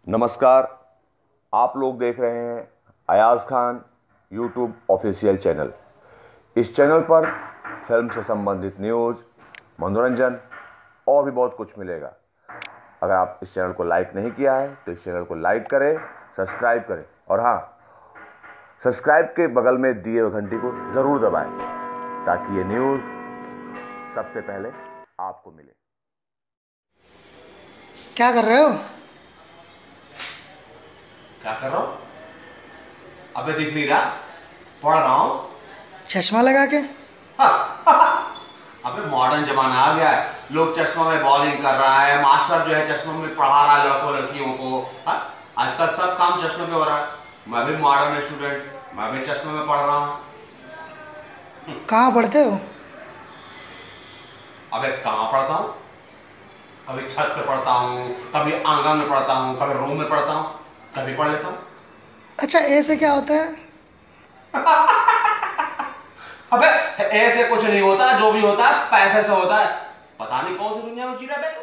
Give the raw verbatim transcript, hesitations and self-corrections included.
नमस्कार। आप लोग देख रहे हैं Ayaz Khan YouTube official channel. इस चैनल पर फिल्म से संबंधित न्यूज़, मनोरंजन और भी बहुत कुछ मिलेगा। अगर आप इस चैनल को लाइक नहीं किया है तो इस चैनल को लाइक करें, सब्सक्राइब करें और हाँ, सब्सक्राइब के बगल में दिए हुए घंटी को ज़रूर दबाएं ताकि ये न्यूज़ सबसे पहले आपको मिले। क्या कर रहे हो? क्या कर रहा हूँ? अबे दिख नहीं रहा? पढ़ रहा हूँ। चश्मा लगा के? अबे मॉडर्न जमाना आ गया है, लोग चश्मा में बॉलिंग कर रहा है, मास्टर जो है चश्मा में पढ़ा रहा है लड़कों लड़कियों को। हाँ, आजकल सब काम चश्मे पे हो रहा है। मैं भी मॉडर्न स्टूडेंट, मैं भी चश्मे में पढ़ रहा हूँ। कहाँ पढ़ते हो? अबे कहाँ पढ़ता हूँ? कभी छत पे पढ़ता हूँ, कभी आंगन में पढ़ता हूँ, कभी रूम में पढ़ता हूँ, कभी पढ़ लेता हूँ। अच्छा, ऐसे क्या होता है? अबे ऐसे कुछ नहीं होता, जो भी होता है पैसे से होता है। पता नहीं कौन सी दुनिया में जी रहा है।